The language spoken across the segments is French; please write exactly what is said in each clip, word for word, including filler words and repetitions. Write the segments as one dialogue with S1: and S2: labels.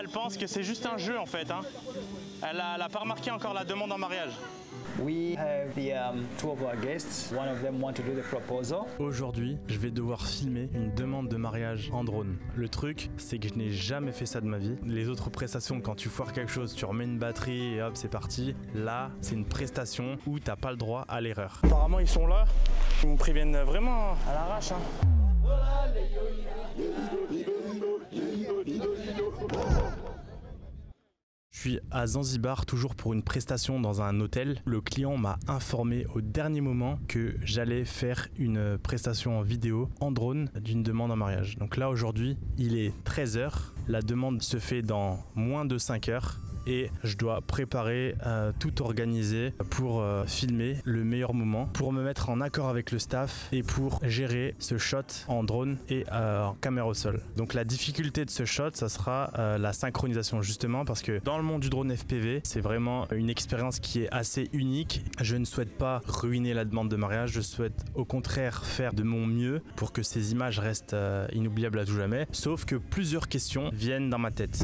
S1: elle pense que c'est juste un jeu en fait. Hein. Elle n'a pas remarqué encore la demande en mariage.
S2: We have the um, two of our guests. One of them want to do the proposal.
S3: Aujourd'hui, je vais devoir filmer une demande de mariage en drone. Le truc, c'est que je n'ai jamais fait ça de ma vie. Les autres prestations, quand tu foires quelque chose, tu remets une batterie et hop, c'est parti. Là, c'est une prestation où t'as pas le droit à l'erreur.
S1: Apparemment, ils sont là. Ils me préviennent vraiment à l'arrache. Hein.
S3: Je suis à Zanzibar, toujours pour une prestation dans un hôtel. Le client m'a informé au dernier moment que j'allais faire une prestation en vidéo en drone d'une demande en mariage. Donc là aujourd'hui, il est treize heures. La demande se fait dans moins de cinq heures. Et je dois préparer, euh, tout organiser pour euh, filmer le meilleur moment, pour me mettre en accord avec le staff et pour gérer ce shot en drone et euh, en caméra au sol. Donc la difficulté de ce shot, ça sera euh, la synchronisation justement parce que dans le monde du drone F P V, c'est vraiment une expérience qui est assez unique. Je ne souhaite pas ruiner la demande de mariage, je souhaite au contraire faire de mon mieux pour que ces images restent euh, inoubliables à tout jamais. Sauf que plusieurs questions viennent dans ma tête.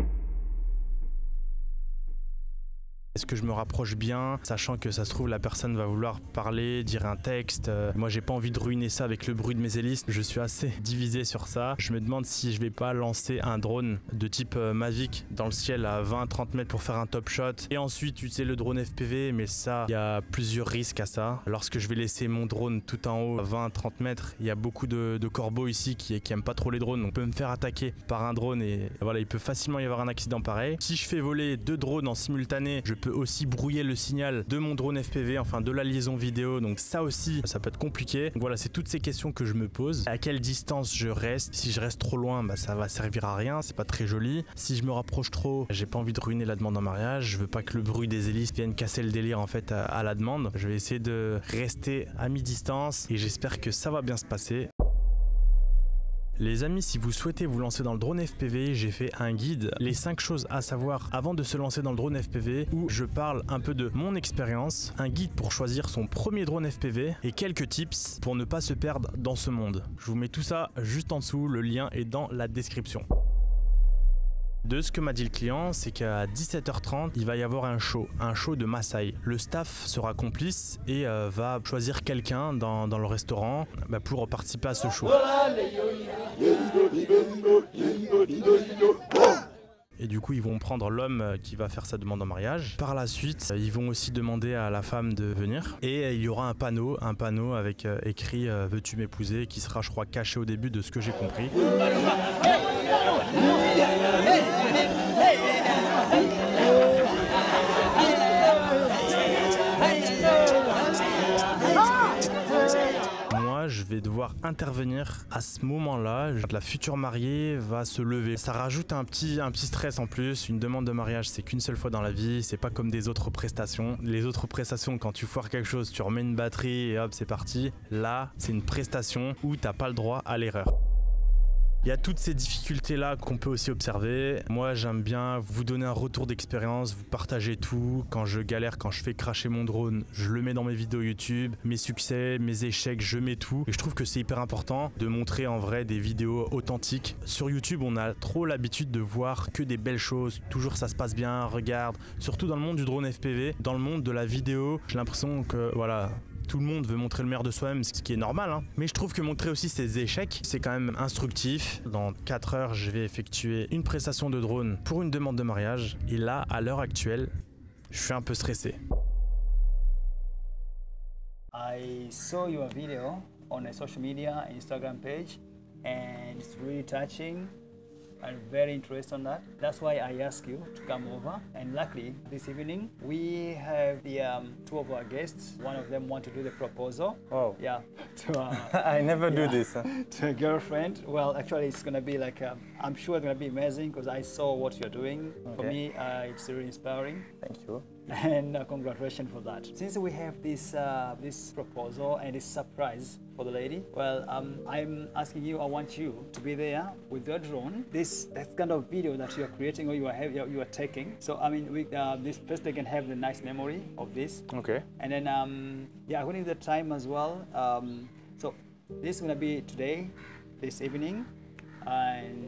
S3: Est-ce que je me rapproche bien, sachant que ça se trouve la personne va vouloir parler, dire un texte. Euh, moi j'ai pas envie de ruiner ça avec le bruit de mes hélices. Je suis assez divisé sur ça. Je me demande si je vais pas lancer un drone de type euh, Mavic dans le ciel à vingt à trente mètres pour faire un top shot. Et ensuite utiliser le drone F P V, mais ça, il y a plusieurs risques à ça. Lorsque je vais laisser mon drone tout en haut à vingt à trente mètres, il y a beaucoup de, de corbeaux ici qui, qui aiment pas trop les drones. Donc on peut me faire attaquer par un drone et voilà, il peut facilement y avoir un accident pareil. Si je fais voler deux drones en simultané, je peux aussi brouiller le signal de mon drone F P V, enfin de la liaison vidéo, donc ça aussi ça peut être compliqué. Donc voilà, c'est toutes ces questions que je me pose. À quelle distance je reste? Si je reste trop loin, bah, ça va servir à rien, c'est pas très joli. Si je me rapproche trop, j'ai pas envie de ruiner la demande en mariage, je veux pas que le bruit des hélices vienne casser le délire en fait à, à la demande. Je vais essayer de rester à mi-distance et j'espère que ça va bien se passer. Les amis, si vous souhaitez vous lancer dans le drone F P V, j'ai fait un guide, les cinq choses à savoir avant de se lancer dans le drone F P V, où je parle un peu de mon expérience, un guide pour choisir son premier drone F P V et quelques tips pour ne pas se perdre dans ce monde. Je vous mets tout ça juste en dessous, le lien est dans la description. De ce que m'a dit le client, c'est qu'à dix-sept heures trente, il va y avoir un show, un show de Maasai. Le staff sera complice et euh, va choisir quelqu'un dans, dans le restaurant bah, pour participer à ce show. Et du coup, ils vont prendre l'homme qui va faire sa demande en mariage. Par la suite, ils vont aussi demander à la femme de venir. Et il y aura un panneau, un panneau avec euh, écrit euh, « Veux-tu m'épouser ?» qui sera, je crois, caché au début de ce que j'ai compris. Moi, je vais devoir intervenir à ce moment-là. La future mariée va se lever. Ça rajoute un petit, un petit stress en plus. Une demande de mariage, c'est qu'une seule fois dans la vie. C'est pas comme des autres prestations. Les autres prestations, quand tu foires quelque chose, tu remets une batterie et hop, c'est parti. Là, c'est une prestation où t'as pas le droit à l'erreur. Il y a toutes ces difficultés-là qu'on peut aussi observer. Moi, j'aime bien vous donner un retour d'expérience, vous partager tout. Quand je galère, quand je fais cracher mon drone, je le mets dans mes vidéos YouTube. Mes succès, mes échecs, je mets tout. Et je trouve que c'est hyper important de montrer en vrai des vidéos authentiques. Sur YouTube, on a trop l'habitude de voir que des belles choses. Toujours ça se passe bien, regarde. Surtout dans le monde du drone F P V, dans le monde de la vidéo, j'ai l'impression que voilà... Tout le monde veut montrer le meilleur de soi-même, ce qui est normal, hein. Mais je trouve que montrer aussi ses échecs, c'est quand même instructif. Dans quatre heures, je vais effectuer une prestation de drone pour une demande de mariage. Et là, à l'heure actuelle, je suis un peu stressé.
S2: I saw your video on a social media Instagram page and it's really touching. I'm very interested on that. That's why I asked you to come over. And luckily, this evening, we have the um, two of our guests. One of them want to do the proposal.
S4: Oh.
S2: Yeah. To, uh,
S4: I never
S2: yeah,
S4: do this. Huh?
S2: To a girlfriend. Well, actually, it's going to be like, um, I'm sure it's going to be amazing because I saw what you're doing. Okay. For me, uh, it's really inspiring.
S4: Thank you.
S2: And uh, congratulations for that. Since we have this uh, this proposal and this surprise for the lady, well, um, I'm asking you, I want you to be there with your drone. This that kind of video that you are creating or you are have, you are taking. So I mean, we, uh, this first they can have the nice memory of this.
S4: Okay.
S2: And then um, yeah, according to the time as well. Um, so this is gonna be today, this evening, and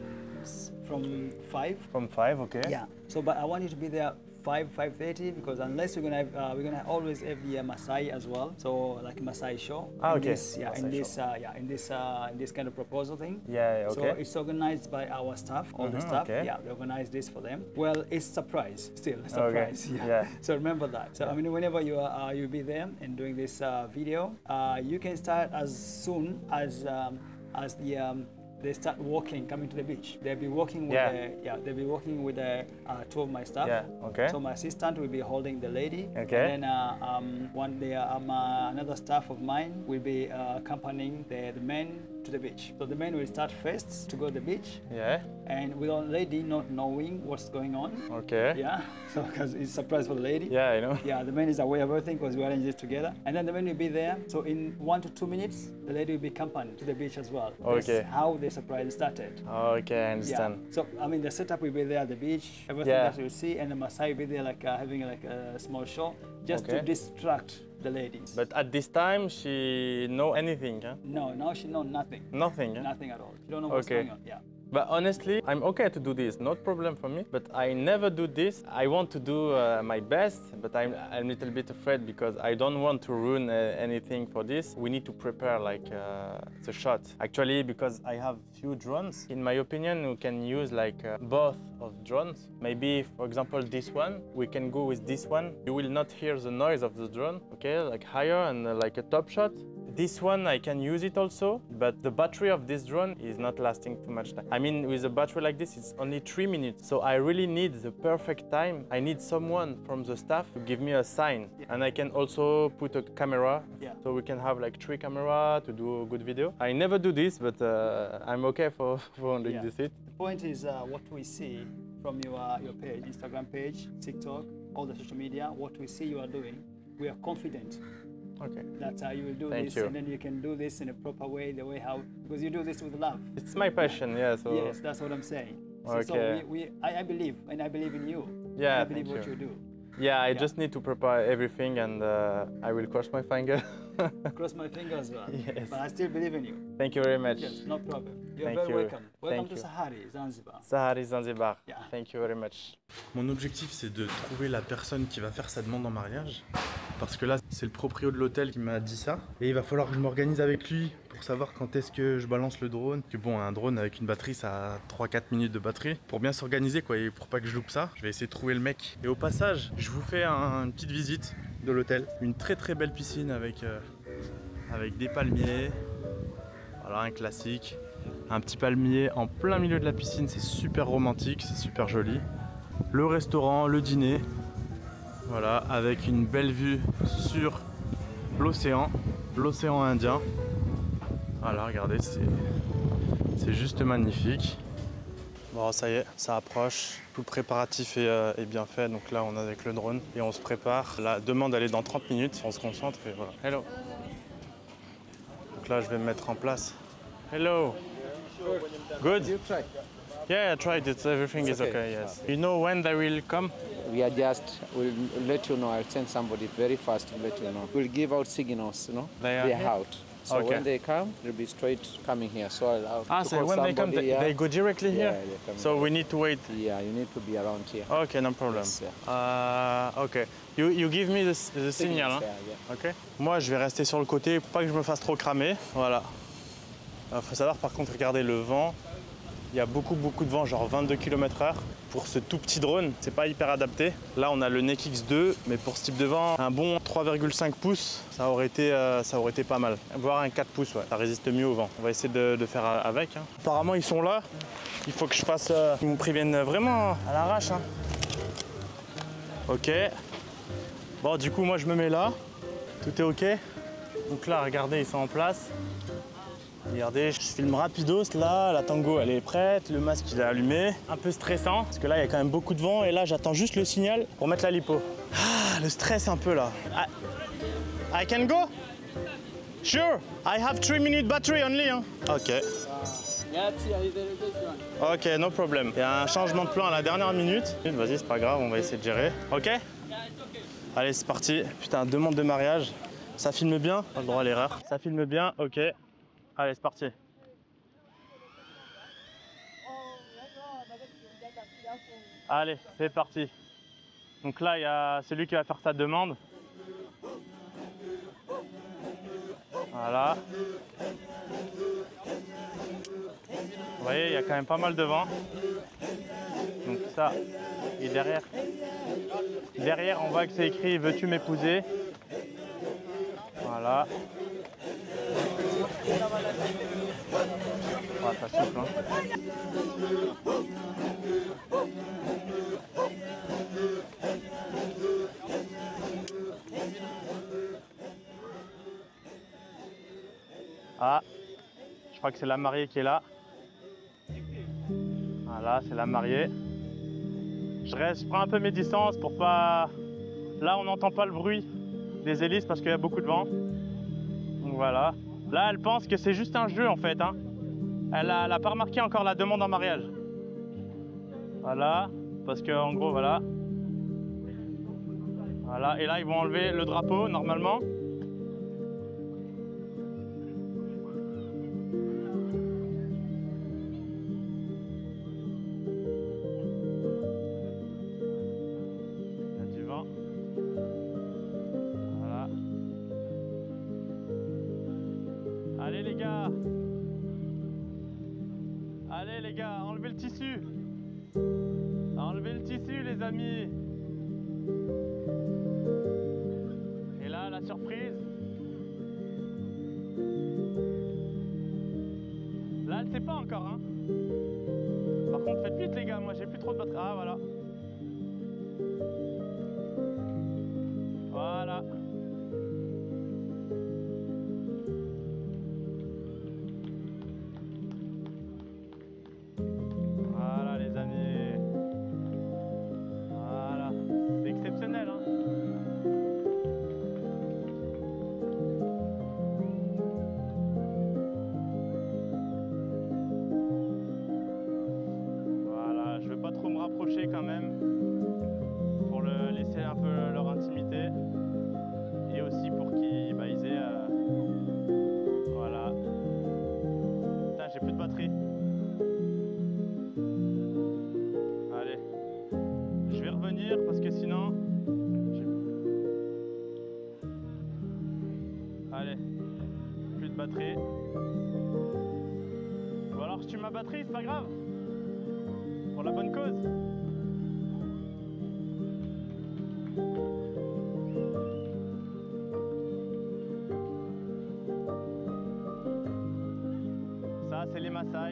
S2: from five.
S3: From five, okay.
S2: Yeah. So, but I want you to be there five, five thirty, because unless we're gonna have, uh, we're gonna always have the uh, Maasai as well. So like Maasai show.
S3: Ah,
S2: in
S3: okay.
S2: This, yeah,
S3: Maasai
S2: in this, uh, yeah, in this, uh, in this kind of proposal thing.
S3: Yeah, okay.
S2: So it's organized by our staff, all
S3: Mm-hmm,
S2: the staff.
S3: okay.
S2: Yeah, they organize this for them. Well, it's surprise still, a surprise.
S3: Okay.
S2: Yeah.
S3: Yeah.
S2: So remember that. So I mean, whenever you are, uh, you'll be there and doing this uh, video, uh, you can start as soon as um, as the um, they start walking, coming to the beach. They'll be walking with
S3: Yeah.
S2: the, yeah, they'll be walking with the, uh, two of my staff.
S3: Yeah, okay.
S2: So my assistant will be holding the lady.
S3: Okay.
S2: And then uh, um, one day, um, uh, another staff of mine will be uh, accompanying the, the men to the beach. So the men will start first to go to the beach.
S3: Yeah.
S2: And with our lady not knowing what's going on.
S3: Okay.
S2: Yeah. So because it's a surprise for the lady.
S3: Yeah, I know.
S2: Yeah, the man is aware of everything because we arrange this together. And then the man will be there. So in one to two minutes, the lady will be accompanied to the beach as well. That's
S3: Okay.
S2: how the surprise started.
S3: Okay, I
S2: Yeah.
S3: understand.
S2: So I mean, the setup will be there at the beach. Everything
S3: Yeah.
S2: that you'll see, and the Maasai will be there, like uh, having like a small show, just
S3: Okay.
S2: to distract the ladies.
S3: But at this time, she know anything, huh?
S2: no, now she knows nothing.
S3: Nothing, huh?
S2: Nothing at all. She don't know what's
S3: Okay.
S2: going on. Yeah.
S3: But honestly, I'm okay to do this, not problem for me. But I never do this. I want to do uh, my best, but I'm, I'm a little bit afraid because I don't want to ruin uh, anything for this. We need to prepare like uh, the shot. Actually, because I have few drones, in my opinion, we can use like uh, both of drones. Maybe, for example, this one, we can go with this one. You will not hear the noise of the drone, okay? Like higher and uh, like a top shot. This one, I can use it also, but the battery of this drone is not lasting too much time. I mean, with a battery like this, it's only three minutes. So I really need the perfect time. I need someone from the staff to give me a sign.
S2: Yeah.
S3: And I can also put a camera,
S2: Yeah.
S3: so we can have like three camera to do a good video. I never do this, but uh, I'm okay for, for doing
S2: Yeah.
S3: this. It.
S2: The point is uh, what we see from your uh, your page, Instagram page, TikTok, all the social media. What we see you are doing, we are confident
S3: Okay.
S2: that uh, you will do
S3: Thank
S2: this,
S3: you.
S2: and then you can do this in a proper way, the way how, because you do this with love.
S3: It's my passion, yeah. So
S2: Yes, that's what I'm saying. So, so
S3: Okay.
S2: we, we I, I believe, and I believe in you.
S3: Yeah,
S2: I believe
S3: thank
S2: what
S3: you.
S2: you do.
S3: yeah, I
S2: Yeah.
S3: just need to prepare everything, and uh, I will cross my finger.
S2: Cross my fingers, well.
S3: Yes.
S2: But I still believe in you.
S3: Thank you very much.
S2: Yes, no problem. You're
S3: Thank
S2: very
S3: you.
S2: welcome. Welcome
S3: Thank
S2: to
S3: you.
S2: Sahari, Zanzibar.
S3: Sahari Zanzibar.
S2: Yeah.
S3: Thank you very much.
S4: Mon objectif, c'est de trouver la personne qui va faire sa demande en mariage. Parce que là, c'est le proprio de l'hôtel qui m'a dit ça. Et il va falloir que je m'organise avec lui pour savoir quand est-ce que je balance le drone. Que bon, un drone avec une batterie, ça a trois quatre minutes de batterie. Pour bien s'organiser, quoi, et pour pas que je loupe ça, je vais essayer de trouver le mec. Et au passage, je vous fais un- une petite visite de l'hôtel. Une très très belle piscine avec, euh, avec des palmiers. Voilà, un classique. Un petit palmier en plein milieu de la piscine, c'est super romantique, c'est super joli. Le restaurant, le dîner, voilà, avec une belle vue sur l'océan, l'océan Indien. Voilà, regardez, c'est c'est juste magnifique. Bon, ça y est, ça approche. Tout le préparatif est, euh, est bien fait. Donc là, on est avec le drone et on se prépare. La demande, elle est dans trente minutes. On se concentre et voilà. Hello. Donc là, je vais me mettre en place. Hello. Good.
S5: You try.
S3: Yeah, I tried it. Everything is
S5: okay.
S3: okay. Yes. You know when they will come?
S5: We are just, we'll let you know. I'll send somebody very fast to let you know. We'll give out signals, you know.
S3: They are
S5: They're
S3: here?
S5: out. So
S3: Okay.
S5: when they come, they'll be straight coming here. So I'll, I'll
S3: Ah,
S5: to
S3: so
S5: call
S3: when they come,
S5: somebody,
S3: they,
S5: yeah.
S3: they go directly
S5: Yeah,
S3: here?
S5: they come
S3: So we need to wait.
S5: Yeah, you need to be around here.
S3: Okay, no problem.
S5: Yes,
S3: Uh, okay. You, you give me the, the signal. Hein?
S5: Yeah, yeah.
S3: Ok. Moi, je vais rester sur le côté pour pas que je me fasse trop cramer. Voilà. Il faut savoir, par contre, regardez le vent. Il y a beaucoup, beaucoup de vent, genre vingt-deux kilomètres heure. Pour ce tout petit drone, c'est pas hyper adapté. Là, on a le Nec X deux, mais pour ce type de vent, un bon trois virgule cinq pouces, ça aurait été, euh, ça aurait été pas mal. Voire un quatre pouces, ouais. Ça résiste mieux au vent. On va essayer de, de faire avec. Hein. Apparemment, ils sont là. Il faut que je fasse. Euh, ils me préviennent vraiment à l'arrache. Hein. Ok. Bon, du coup, moi, je me mets là. Tout est ok. Donc là, regardez, ils sont en place. Regardez, je filme rapidos là, la tango elle est prête, le masque il est allumé. Un peu stressant, parce que là il y a quand même beaucoup de vent et là j'attends juste le signal pour mettre la lipo. Ah, le stress un peu là. I, I can go? Sure, I have three minute battery only. Hein. Ok. Ok, no problem. Il y a un changement de plan à la dernière minute. Vas-y, c'est pas grave, on va essayer de gérer. Ok? Allez, c'est parti. Putain, demande de mariage. Ça filme bien? Pas le droit à l'erreur. Ça filme bien, ok. Allez, c'est parti.
S1: Allez, c'est parti. Donc là, il y a celui qui va faire sa demande. Voilà. Vous voyez, il y a quand même pas mal de vent. Donc ça, et derrière, derrière, on voit que c'est écrit « Veux-tu m'épouser ?» Voilà. Ah, ça souffle, hein. Ah, je crois que c'est la mariée qui est là. Voilà, c'est la mariée. Je reste, je prends un peu mes distances pour pas... Là, on n'entend pas le bruit des hélices parce qu'il y a beaucoup de vent. Donc voilà. Là, elle pense que c'est juste un jeu en fait, hein. Elle a, elle a pas remarqué encore la demande en mariage. Voilà, parce que en gros, voilà. Voilà, et là, ils vont enlever le drapeau normalement. Il y a du vent. Voilà. Allez les gars. Allez les gars, enlevez le tissu. Enlevez le tissu les amis. Et là, la surprise. Là, elle sait pas encore, hein. Par contre, faites vite les gars, moi j'ai plus trop de batterie. Ah voilà. Voilà. Voilà les amis. Voilà. C'est exceptionnel, hein. Voilà, je veux pas trop me rapprocher quand même pour le laisser un peu leur intimité et aussi pour qu'ils bah, ils aient euh... voilà. Putain, j'ai plus de batterie. Allez, je vais revenir parce que sinon j'ai- allez, plus de batterie. Ou alors je tue ma batterie, c'est pas grave. Pour la bonne cause. Ça, c'est les Maasai.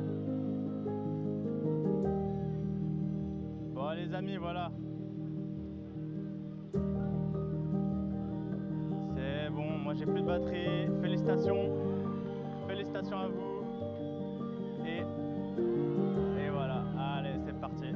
S1: Bon, les amis, voilà. C'est bon, moi j'ai plus de batterie. Félicitations. Félicitations à vous. Et, et voilà. Allez, c'est parti.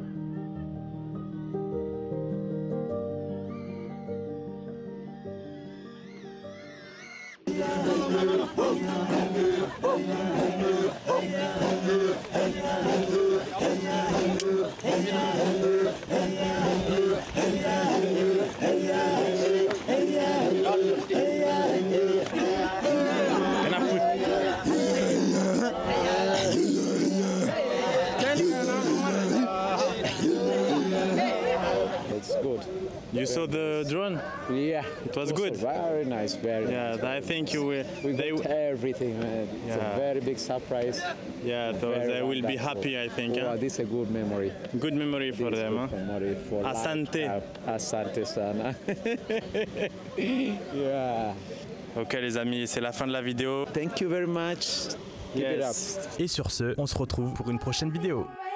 S5: It's good.
S1: You saw the drone?
S5: Yeah.
S1: It was good.
S5: Very nice, very
S1: Yeah,
S5: nice.
S1: I think you will.
S5: We
S1: They,
S5: got everything, man. It's
S1: Yeah.
S5: a very big surprise.
S1: yeah, so
S5: Very
S1: they will be
S5: wonderful.
S1: happy, I think.
S5: Wow,
S1: Huh?
S5: this is a good memory.
S1: Good memory for
S5: This is
S1: them.
S5: good
S1: Huh?
S5: memory for life.
S1: Asante.
S5: Uh, Asante sana. Yeah.
S1: Ok les amis, c'est la fin de la vidéo.
S5: Thank you very much. Keep it up.
S1: Yes.
S3: Et sur ce, on se retrouve pour une prochaine vidéo.